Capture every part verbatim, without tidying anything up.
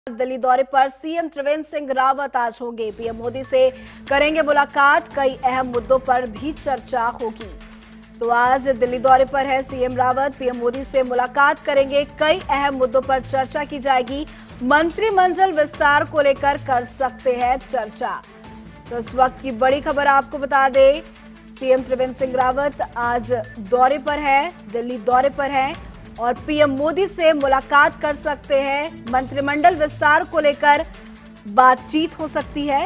दिल्ली दौरे पर सीएम त्रिवेंद्र सिंह रावत आज होंगे। पीएम मोदी से करेंगे मुलाकात, कई अहम मुद्दों पर भी चर्चा होगी। तो आज दिल्ली दौरे पर है सीएम रावत, पीएम मोदी से मुलाकात करेंगे, कई अहम मुद्दों पर चर्चा की जाएगी। मंत्रिमंडल विस्तार को लेकर कर सकते हैं चर्चा। तो इस वक्त की बड़ी खबर आपको बता दें, सीएम त्रिवेंद्र सिंह रावत आज दौरे पर है, दिल्ली दौरे पर है और पीएम मोदी से मुलाकात कर सकते हैं। मंत्रिमंडल विस्तार को लेकर बातचीत हो सकती है।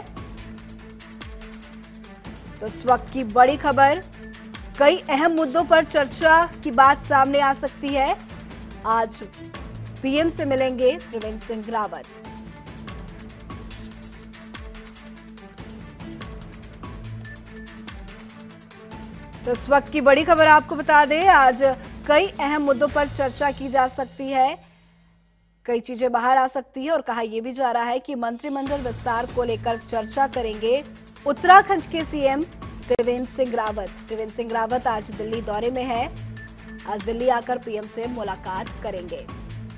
तो इस वक्त की बड़ी खबर, कई अहम मुद्दों पर चर्चा की बात सामने आ सकती है। आज पीएम से मिलेंगे त्रिवेंद्र सिंह रावत। तो इस वक्त की बड़ी खबर आपको बता दें, आज कई अहम मुद्दों पर चर्चा की जा सकती है, कई चीजें बाहर आ सकती है और कहा यह भी जा रहा है कि मंत्रिमंडल विस्तार को लेकर चर्चा करेंगे उत्तराखंड के सीएम त्रिवेंद्र सिंह रावत। त्रिवेंद्र सिंह रावत आज दिल्ली दौरे में है, आज दिल्ली आकर पीएम से मुलाकात करेंगे।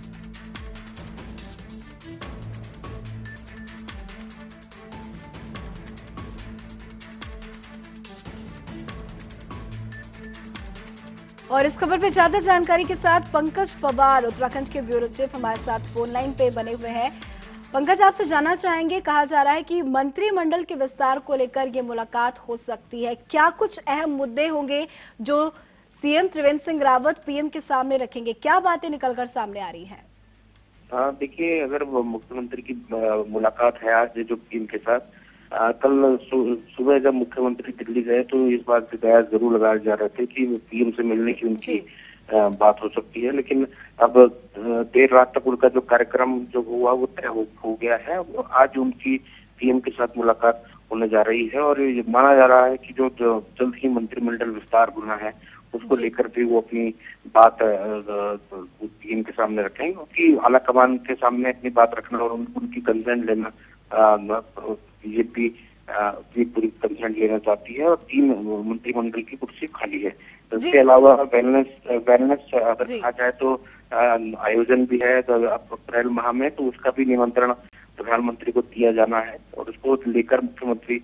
और इस खबर पे ज्यादा जानकारी के साथ पंकज पवार, उत्तराखंड के ब्यूरो चीफ, हमारे साथ फोन लाइन पे बने हुए हैं। पंकज, आपसे जानना चाहेंगे, कहा जा रहा है कि मंत्रिमंडल के विस्तार को लेकर ये मुलाकात हो सकती है, क्या कुछ अहम मुद्दे होंगे जो सीएम त्रिवेंद्र सिंह रावत पीएम के सामने रखेंगे, क्या बातें निकलकर सामने आ रही हैं? हाँ, देखिए, अगर मुख्यमंत्री की मुलाकात है आज जो पीएम के साथ, आ, कल सुबह जब मुख्यमंत्री दिल्ली गए तो इस बात के कयास जरूर लगाए जा रहे थे कि पीएम से मिलने की उनकी आ, बात हो सकती है, लेकिन अब देर रात तक उनका जो कार्यक्रम जो हुआ वो तय हो, हो गया है। आज उनकी पीएम के साथ मुलाकात होने जा रही है और ये माना जा रहा है कि जो, जो जल्द ही मंत्रिमंडल विस्तार होना है उसको लेकर भी वो अपनी बात पीएम के सामने रखेंगे, क्योंकि आला कमान के सामने अपनी बात रखना और उनकी कंसर्न लेना, बीजेपी ये पूरी कंसर्न लेना चाहती है और तीन मंत्रिमंडल की कुर्सी खाली है। इसके अलावा वेलनेस वेलनेस अगर कहा जाए तो आयोजन भी है तो अप्रैल माह में, तो उसका भी निमंत्रण प्रधानमंत्री को दिया जाना है और उसको लेकर मुख्यमंत्री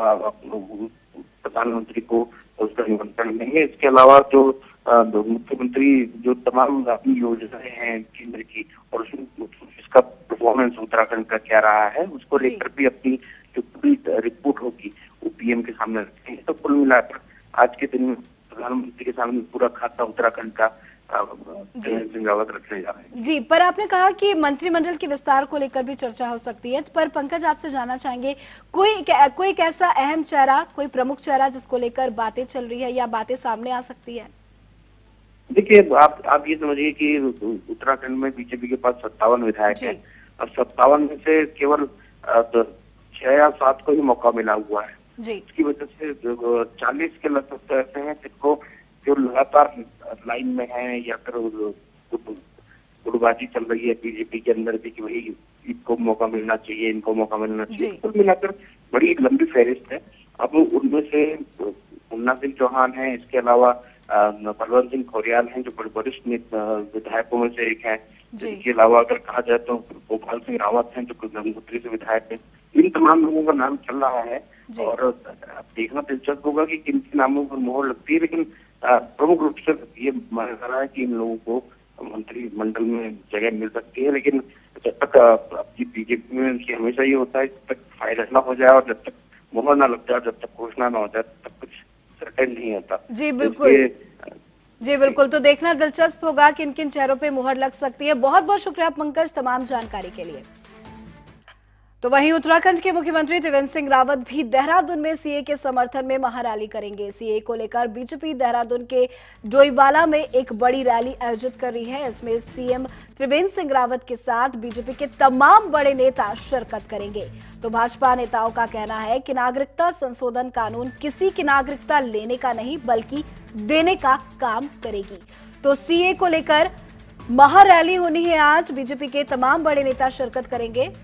प्रधानमंत्री को उसका निमंत्रण देंगे। इसके अलावा जो मुख्यमंत्री जो तमाम अपनी योजनाएं हैं केंद्र की और इसका परफॉर्मेंस उत्तराखंड का क्या रहा है उसको लेकर भी अपनी जो पूरी रिपोर्ट होगी वो पीएम के सामने रखेंगे। तो कुल मिलाकर आज के दिन में प्रधानमंत्री के सामने पूरा खाता उत्तराखंड का सिंह रावत रखने जा रहे हैं। जी, पर आपने कहा कि मंत्रिमंडल के विस्तार को लेकर भी चर्चा हो सकती है, पर पंकज आपसे जानना चाहेंगे, कोई कोई एक ऐसा अहम चेहरा, कोई प्रमुख चेहरा जिसको लेकर बातें चल रही है या बातें सामने आ सकती है? देखिए, आप आप ये समझिए कि उत्तराखंड में बीजेपी के पास सत्तावन विधायक है और सत्तावन में से केवल छह या सात को ही मौका मिला हुआ है। इसकी वजह से चालीस के लगभग तो ऐसे हैं जिनको जो लगातार लाइन में है या फिर गुटबाजी चल रही है बीजेपी के अंदर भी कि भाई इनको मौका मिलना चाहिए, इनको मौका मिलना चाहिए। कुल मिलाकर बड़ी लंबी फहरिस्त है। अब उनमें से मुन्ना सिंह चौहान है, इसके अलावा बलवंत सिंह खोरियाल हैं जो बड़े वरिष्ठ विधायकों में से एक है। इसके अलावा अगर कहा जाए तो गोपाल सिंह रावत हैं जो गंगोत्री से विधायक हैं। इन तमाम लोगों का नाम चल रहा है और देखना दिलचस्प होगा कि किन किन नामों पर मोहर लगती है, लेकिन प्रमुख रूप से ये माना जा रहा है कि इन लोगों को मंत्रिमंडल में जगह मिल सकती है। लेकिन जब तक बीजेपी में उनकी हमेशा ये होता है जब तक फायदा न हो जाए और जब तक मोहर न लग जाए, जब तक घोषणा न हो जाए तब तक कुछ सर्टेन नहीं होता। जी बिल्कुल, जी बिल्कुल। तो देखना दिलचस्प होगा किन किन चेहरों पे मुहर लग सकती है। बहुत बहुत शुक्रिया पंकज तमाम जानकारी के लिए। तो वहीं उत्तराखंड के मुख्यमंत्री त्रिवेंद्र सिंह रावत भी देहरादून में सीए के समर्थन में महारैली करेंगे। सीए को लेकर बीजेपी देहरादून के डोईवाला में एक बड़ी रैली आयोजित कर रही है। इसमें सीएम त्रिवेंद्र सिंह रावत के साथ बीजेपी के तमाम बड़े नेता शिरकत करेंगे। तो भाजपा नेताओं का कहना है कि नागरिकता संशोधन कानून किसी की नागरिकता लेने का नहीं बल्कि देने का काम करेगी। तो सीए को लेकर महारैली होनी है आज, बीजेपी के तमाम बड़े नेता शिरकत करेंगे।